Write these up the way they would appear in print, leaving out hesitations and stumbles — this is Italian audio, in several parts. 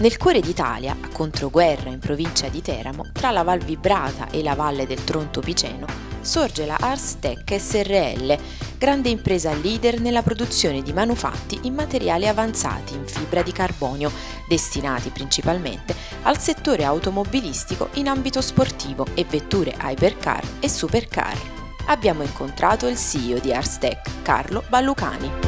Nel cuore d'Italia, a Controguerra in provincia di Teramo, tra la Val Vibrata e la Valle del Tronto Piceno, sorge la Ars Tech SRL, grande impresa leader nella produzione di manufatti in materiali avanzati in fibra di carbonio, destinati principalmente al settore automobilistico in ambito sportivo e vetture hypercar e supercar. Abbiamo incontrato il CEO di Ars Tech, Carlo Ballucani.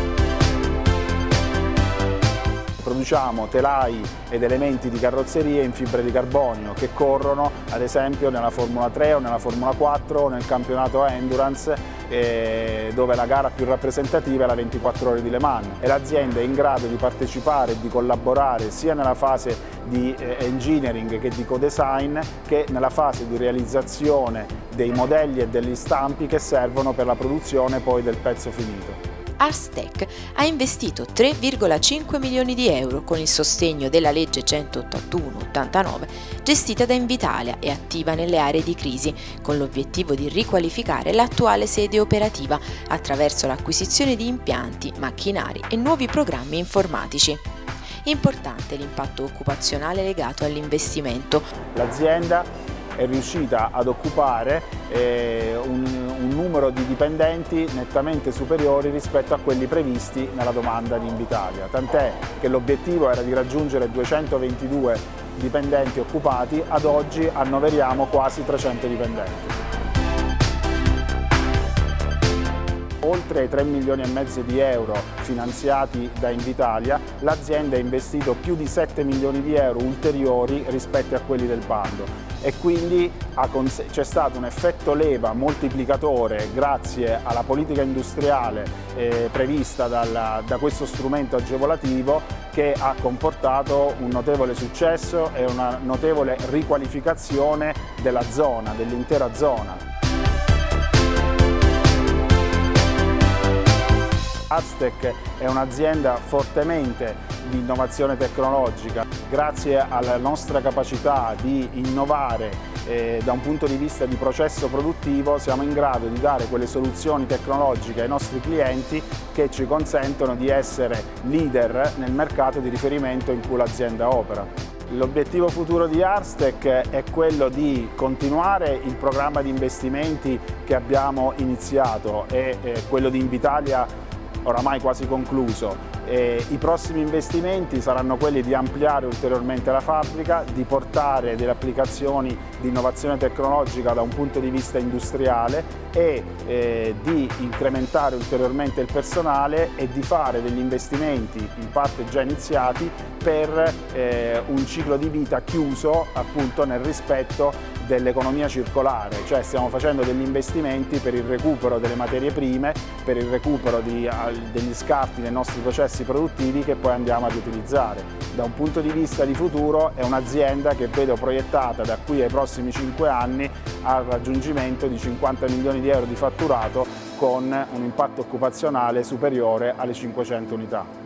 Produciamo telai ed elementi di carrozzeria in fibra di carbonio che corrono ad esempio nella Formula 3 o nella Formula 4 o nel campionato Endurance, dove la gara più rappresentativa è la 24 ore di Le Mans, e l'azienda è in grado di partecipare e di collaborare sia nella fase di engineering che di co-design che nella fase di realizzazione dei modelli e degli stampi che servono per la produzione poi del pezzo finito. Ars Tech ha investito 3,5 milioni di euro con il sostegno della legge 181/89 gestita da Invitalia e attiva nelle aree di crisi, con l'obiettivo di riqualificare l'attuale sede operativa attraverso l'acquisizione di impianti, macchinari e nuovi programmi informatici. Importante l'impatto occupazionale legato all'investimento. L'azienda è riuscita ad occupare un numero di dipendenti nettamente superiori rispetto a quelli previsti nella domanda di Invitalia, tant'è che l'obiettivo era di raggiungere 222 dipendenti occupati, ad oggi annoveriamo quasi 300 dipendenti. Oltre ai 3 milioni e mezzo di euro finanziati da Invitalia, l'azienda ha investito più di 7 milioni di euro ulteriori rispetto a quelli del bando e quindi c'è stato un effetto leva moltiplicatore grazie alla politica industriale prevista da questo strumento agevolativo, che ha comportato un notevole successo e una notevole riqualificazione della zona, dell'intera zona. Ars Tech è un'azienda fortemente di innovazione tecnologica. Grazie alla nostra capacità di innovare da un punto di vista di processo produttivo, siamo in grado di dare quelle soluzioni tecnologiche ai nostri clienti che ci consentono di essere leader nel mercato di riferimento in cui l'azienda opera. L'obiettivo futuro di Ars Tech è quello di continuare il programma di investimenti che abbiamo iniziato e quello di Invitalia oramai quasi concluso. I prossimi investimenti saranno quelli di ampliare ulteriormente la fabbrica, di portare delle applicazioni di innovazione tecnologica da un punto di vista industriale e di incrementare ulteriormente il personale e di fare degli investimenti in parte già iniziati per un ciclo di vita chiuso appunto nel rispetto dell'economia circolare, cioè stiamo facendo degli investimenti per il recupero delle materie prime, per il recupero degli scarti nei nostri processi produttivi che poi andiamo ad utilizzare. Da un punto di vista di futuro è un'azienda che vedo proiettata da qui ai prossimi 5 anni al raggiungimento di 50 milioni di euro di fatturato con un impatto occupazionale superiore alle 500 unità.